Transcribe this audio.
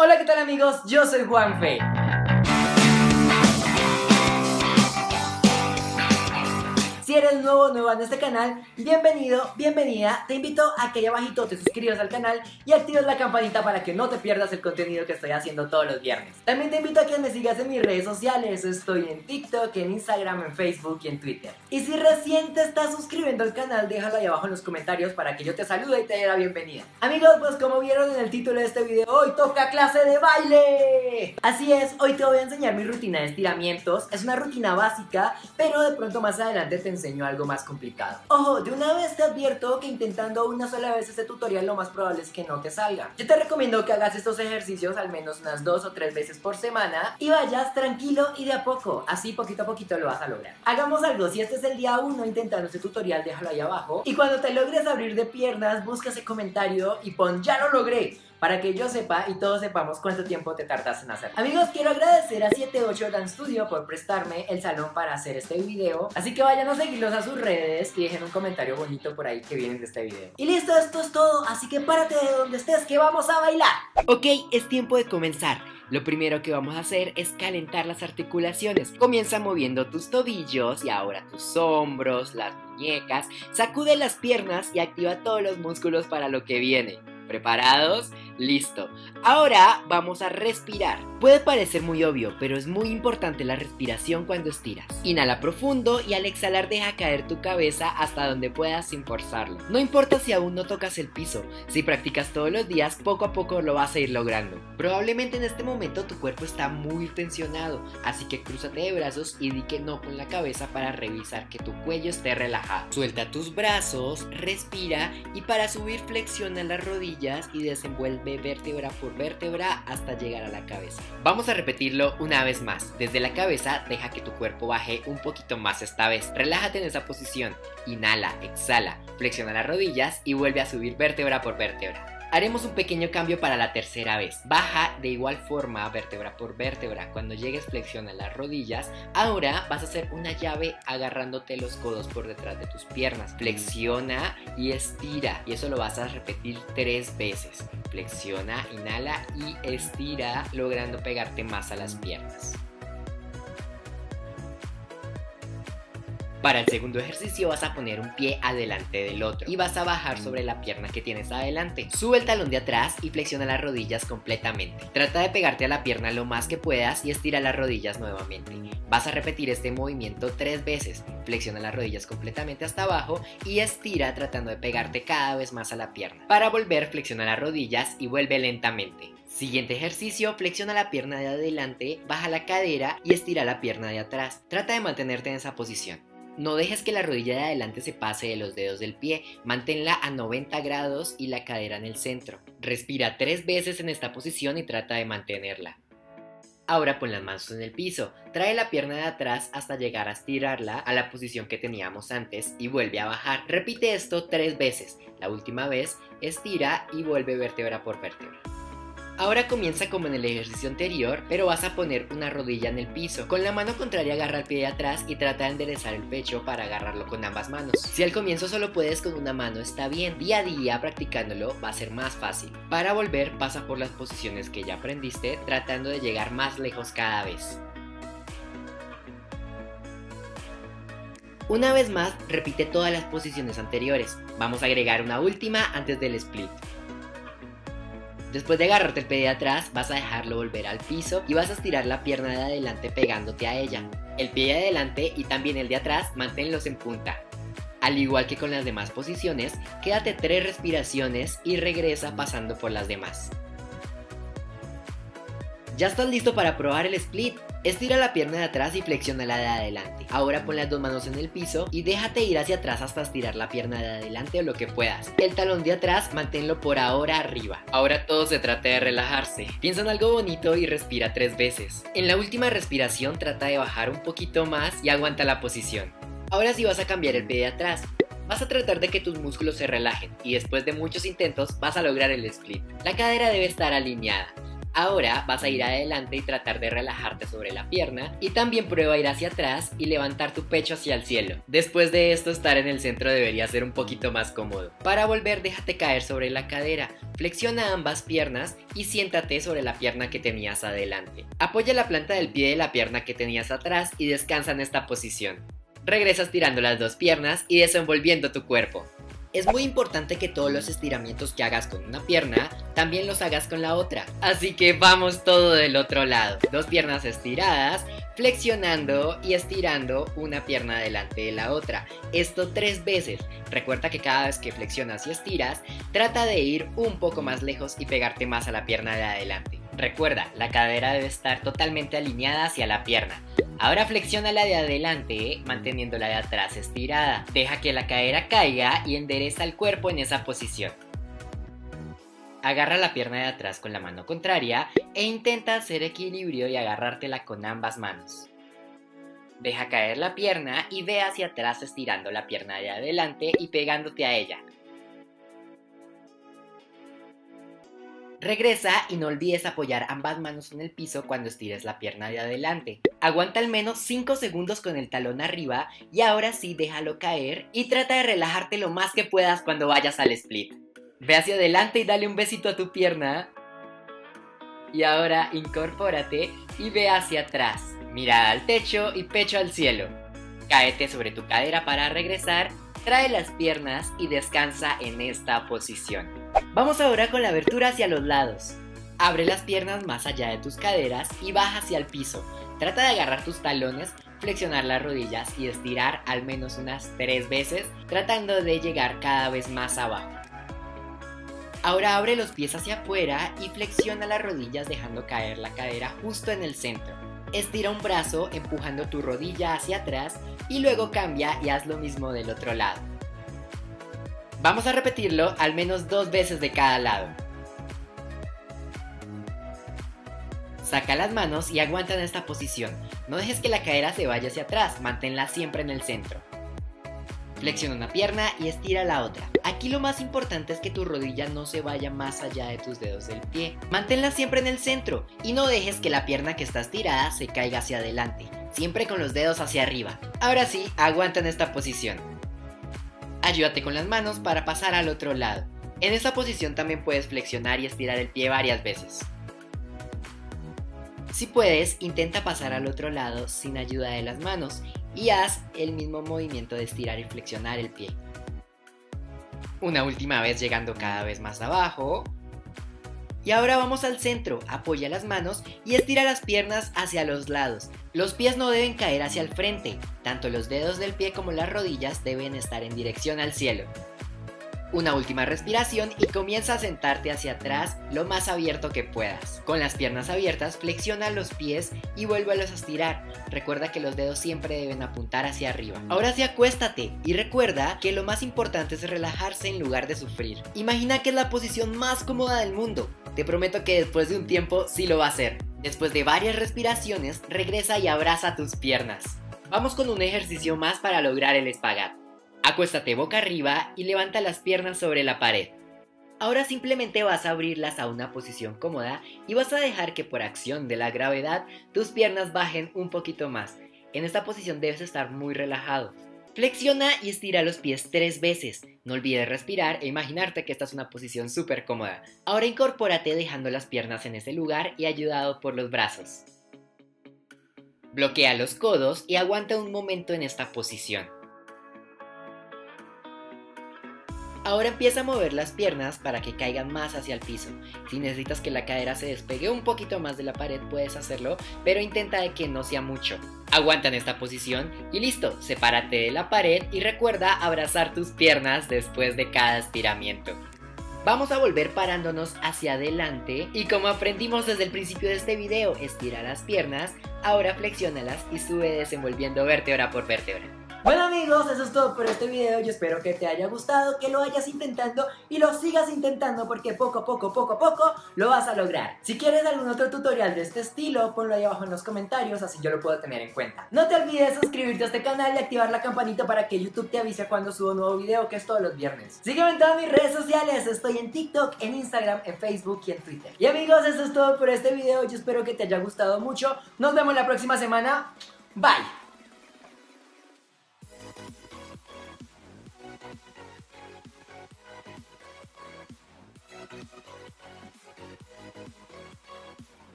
Hola, ¿qué tal amigos? Yo soy Juanfe. Si eres nuevo o nueva en este canal, bienvenido, bienvenida. Te invito a que ahí abajito te suscribas al canal y actives la campanita para que no te pierdas el contenido que estoy haciendo todos los viernes. También te invito a que me sigas en mis redes sociales. Estoy en TikTok, en Instagram, en Facebook y en Twitter. Y si recién te estás suscribiendo al canal, déjalo ahí abajo en los comentarios para que yo te salude y te dé la bienvenida. Amigos, pues como vieron en el título de este video, hoy toca clase de baile. Así es, hoy te voy a enseñar mi rutina de estiramientos. Es una rutina básica, pero de pronto más adelante te enseño algo más complicado. Ojo, de una vez te advierto que intentando una sola vez este tutorial lo más probable es que no te salga. Yo te recomiendo que hagas estos ejercicios al menos unas 2 o 3 veces por semana y vayas tranquilo y de a poco, así poquito a poquito lo vas a lograr. Hagamos algo, si este es el día 1 intentando este tutorial, déjalo ahí abajo y cuando te logres abrir de piernas, busca ese comentario y pon "ya lo logré", para que yo sepa y todos sepamos cuánto tiempo te tardas en hacerlo. Amigos, quiero agradecer a 78 Dance Studio por prestarme el salón para hacer este video, así que vayan a seguirlos a sus redes y dejen un comentario bonito por ahí que vienen de este video. Y listo, esto es todo, así que párate de donde estés que vamos a bailar. Ok, es tiempo de comenzar. Lo primero que vamos a hacer es calentar las articulaciones. Comienza moviendo tus tobillos y ahora tus hombros, las muñecas. Sacude las piernas y activa todos los músculos para lo que viene. ¿Preparados? Listo. Ahora vamos a respirar. Puede parecer muy obvio, pero es muy importante la respiración cuando estiras. Inhala profundo y al exhalar deja caer tu cabeza hasta donde puedas sin forzarlo. No importa si aún no tocas el piso, si practicas todos los días, poco a poco lo vas a ir logrando. Probablemente en este momento tu cuerpo está muy tensionado, así que crúzate de brazos y di que no con la cabeza para revisar que tu cuello esté relajado. Suelta tus brazos, respira y para subir flexiona las rodillas y desenvuelve vértebra por vértebra hasta llegar a la cabeza. Vamos a repetirlo una vez más. Desde la cabeza deja que tu cuerpo baje un poquito más esta vez. Relájate en esa posición. Inhala, exhala, flexiona las rodillas y vuelve a subir vértebra por vértebra. Haremos un pequeño cambio para la tercera vez. Baja de igual forma vértebra por vértebra. Cuando llegues flexiona las rodillas. Ahora vas a hacer una llave agarrándote los codos por detrás de tus piernas. Flexiona y estira. Y eso lo vas a repetir 3 veces. Flexiona, inhala y estira, logrando pegarte más a las piernas. Para el segundo ejercicio vas a poner un pie adelante del otro y vas a bajar sobre la pierna que tienes adelante. Sube el talón de atrás y flexiona las rodillas completamente. Trata de pegarte a la pierna lo más que puedas y estira las rodillas nuevamente. Vas a repetir este movimiento 3 veces. Flexiona las rodillas completamente hasta abajo y estira tratando de pegarte cada vez más a la pierna. Para volver, flexiona las rodillas y vuelve lentamente. Siguiente ejercicio, flexiona la pierna de adelante, baja la cadera y estira la pierna de atrás. Trata de mantenerte en esa posición. No dejes que la rodilla de adelante se pase de los dedos del pie, manténla a 90 grados y la cadera en el centro. Respira 3 veces en esta posición y trata de mantenerla. Ahora pon las manos en el piso, trae la pierna de atrás hasta llegar a estirarla a la posición que teníamos antes y vuelve a bajar. Repite esto 3 veces, la última vez estira y vuelve vértebra por vértebra. Ahora comienza como en el ejercicio anterior, pero vas a poner una rodilla en el piso. Con la mano contraria agarra el pie de atrás y trata de enderezar el pecho para agarrarlo con ambas manos. Si al comienzo solo puedes con una mano está bien, día a día practicándolo va a ser más fácil. Para volver pasa por las posiciones que ya aprendiste, tratando de llegar más lejos cada vez. Una vez más, repite todas las posiciones anteriores. Vamos a agregar una última antes del split. Después de agarrarte el pie de atrás, vas a dejarlo volver al piso y vas a estirar la pierna de adelante pegándote a ella. El pie de adelante y también el de atrás, manténlos en punta. Al igual que con las demás posiciones, quédate 3 respiraciones y regresa pasando por las demás. Ya estás listo para probar el split. Estira la pierna de atrás y flexiona la de adelante. Ahora pon las 2 manos en el piso y déjate ir hacia atrás hasta estirar la pierna de adelante o lo que puedas. El talón de atrás manténlo por ahora arriba. Ahora todo se trata de relajarse. Piensa en algo bonito y respira 3 veces. En la última respiración trata de bajar un poquito más y aguanta la posición. Ahora sí vas a cambiar el pie de atrás. Vas a tratar de que tus músculos se relajen y después de muchos intentos vas a lograr el split. La cadera debe estar alineada. Ahora vas a ir adelante y tratar de relajarte sobre la pierna y también prueba ir hacia atrás y levantar tu pecho hacia el cielo. Después de esto, estar en el centro debería ser un poquito más cómodo. Para volver, déjate caer sobre la cadera, flexiona ambas piernas y siéntate sobre la pierna que tenías adelante. Apoya la planta del pie de la pierna que tenías atrás y descansa en esta posición. Regresas tirando las dos piernas y desenvolviendo tu cuerpo. Es muy importante que todos los estiramientos que hagas con una pierna, también los hagas con la otra. Así que vamos todo del otro lado. Dos piernas estiradas, flexionando y estirando una pierna delante de la otra. Esto 3 veces. Recuerda que cada vez que flexionas y estiras, trata de ir un poco más lejos y pegarte más a la pierna de adelante. Recuerda, la cadera debe estar totalmente alineada hacia la pierna. Ahora flexiona la de adelante, manteniendo la de atrás estirada. Deja que la cadera caiga y endereza el cuerpo en esa posición. Agarra la pierna de atrás con la mano contraria e intenta hacer equilibrio y agarrártela con ambas manos. Deja caer la pierna y ve hacia atrás estirando la pierna de adelante y pegándote a ella. Regresa y no olvides apoyar ambas manos en el piso cuando estires la pierna de adelante. Aguanta al menos 5 segundos con el talón arriba y ahora sí déjalo caer y trata de relajarte lo más que puedas cuando vayas al split. Ve hacia adelante y dale un besito a tu pierna. Y ahora incorpórate y ve hacia atrás. Mirada al techo y pecho al cielo. Cáete sobre tu cadera para regresar. Trae las piernas y descansa en esta posición. Vamos ahora con la abertura hacia los lados. Abre las piernas más allá de tus caderas y baja hacia el piso. Trata de agarrar tus talones, flexionar las rodillas y estirar al menos unas 3 veces, tratando de llegar cada vez más abajo. Ahora abre los pies hacia afuera y flexiona las rodillas dejando caer la cadera justo en el centro. Estira un brazo empujando tu rodilla hacia atrás y luego cambia y haz lo mismo del otro lado. Vamos a repetirlo al menos 2 veces de cada lado. Saca las manos y aguanta en esta posición. No dejes que la cadera se vaya hacia atrás, manténla siempre en el centro. Flexiona una pierna y estira la otra. Aquí lo más importante es que tu rodilla no se vaya más allá de tus dedos del pie. Manténla siempre en el centro y no dejes que la pierna que está estirada se caiga hacia adelante, siempre con los dedos hacia arriba. Ahora sí, aguanta en esta posición. Ayúdate con las manos para pasar al otro lado. En esta posición también puedes flexionar y estirar el pie varias veces. Si puedes, intenta pasar al otro lado sin ayuda de las manos y haz el mismo movimiento de estirar y flexionar el pie. Una última vez llegando cada vez más abajo. Y ahora vamos al centro, apoya las manos y estira las piernas hacia los lados. Los pies no deben caer hacia el frente, tanto los dedos del pie como las rodillas deben estar en dirección al cielo. Una última respiración y comienza a sentarte hacia atrás lo más abierto que puedas. Con las piernas abiertas, flexiona los pies y vuélvelos a estirar. Recuerda que los dedos siempre deben apuntar hacia arriba. Ahora sí, acuéstate y recuerda que lo más importante es relajarse en lugar de sufrir. Imagina que es la posición más cómoda del mundo. Te prometo que después de un tiempo sí lo va a hacer. Después de varias respiraciones, regresa y abraza tus piernas. Vamos con un ejercicio más para lograr el espagat. Acuéstate boca arriba y levanta las piernas sobre la pared. Ahora simplemente vas a abrirlas a una posición cómoda y vas a dejar que por acción de la gravedad tus piernas bajen un poquito más. En esta posición debes estar muy relajado. Flexiona y estira los pies 3 veces. No olvides respirar e imaginarte que esta es una posición súper cómoda. Ahora incorpórate dejando las piernas en ese lugar y ayudado por los brazos. Bloquea los codos y aguanta un momento en esta posición. Ahora empieza a mover las piernas para que caigan más hacia el piso. Si necesitas que la cadera se despegue un poquito más de la pared, puedes hacerlo, pero intenta de que no sea mucho. Aguanta en esta posición y listo, sepárate de la pared y recuerda abrazar tus piernas después de cada estiramiento. Vamos a volver parándonos hacia adelante y como aprendimos desde el principio de este video, estira las piernas, ahora flexiónalas y sube desenvolviendo vértebra por vértebra. Bueno amigos, eso es todo por este video. Yo espero que te haya gustado, que lo vayas intentando y lo sigas intentando porque poco a poco lo vas a lograr. Si quieres algún otro tutorial de este estilo, ponlo ahí abajo en los comentarios, así yo lo puedo tener en cuenta. No te olvides suscribirte a este canal y activar la campanita para que YouTube te avise cuando subo un nuevo video, que es todos los viernes. Sígueme en todas mis redes sociales, estoy en TikTok, en Instagram, en Facebook y en Twitter. Y amigos, eso es todo por este video. Yo espero que te haya gustado mucho. Nos vemos la próxima semana. Bye.